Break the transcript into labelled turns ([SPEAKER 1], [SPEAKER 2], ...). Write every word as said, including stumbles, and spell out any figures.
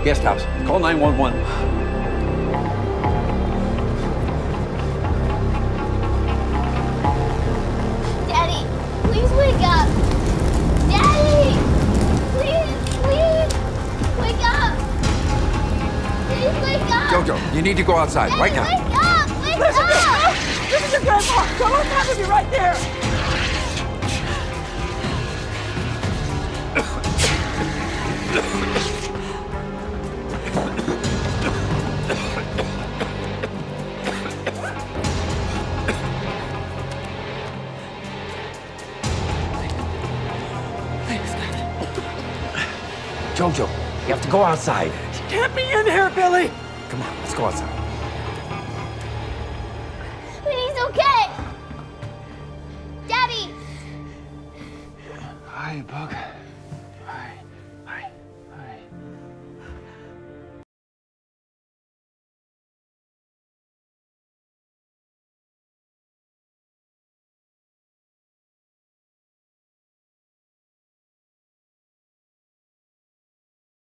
[SPEAKER 1] Guest house. Call nine one one.
[SPEAKER 2] Daddy, please wake up. Daddy! Please, please, wake up. Please wake up.
[SPEAKER 1] Jojo, you need to go outside
[SPEAKER 2] Daddy,
[SPEAKER 1] right now.
[SPEAKER 2] wake up! Wake
[SPEAKER 3] Listen
[SPEAKER 2] up!
[SPEAKER 3] to me! This is your grandpa! Come on, have to be right there!
[SPEAKER 1] Jojo, you have to go outside.
[SPEAKER 3] Can't be in here, Billy!
[SPEAKER 1] Come on, let's go outside.
[SPEAKER 2] But he's okay. Daddy!
[SPEAKER 1] Hi, Bug.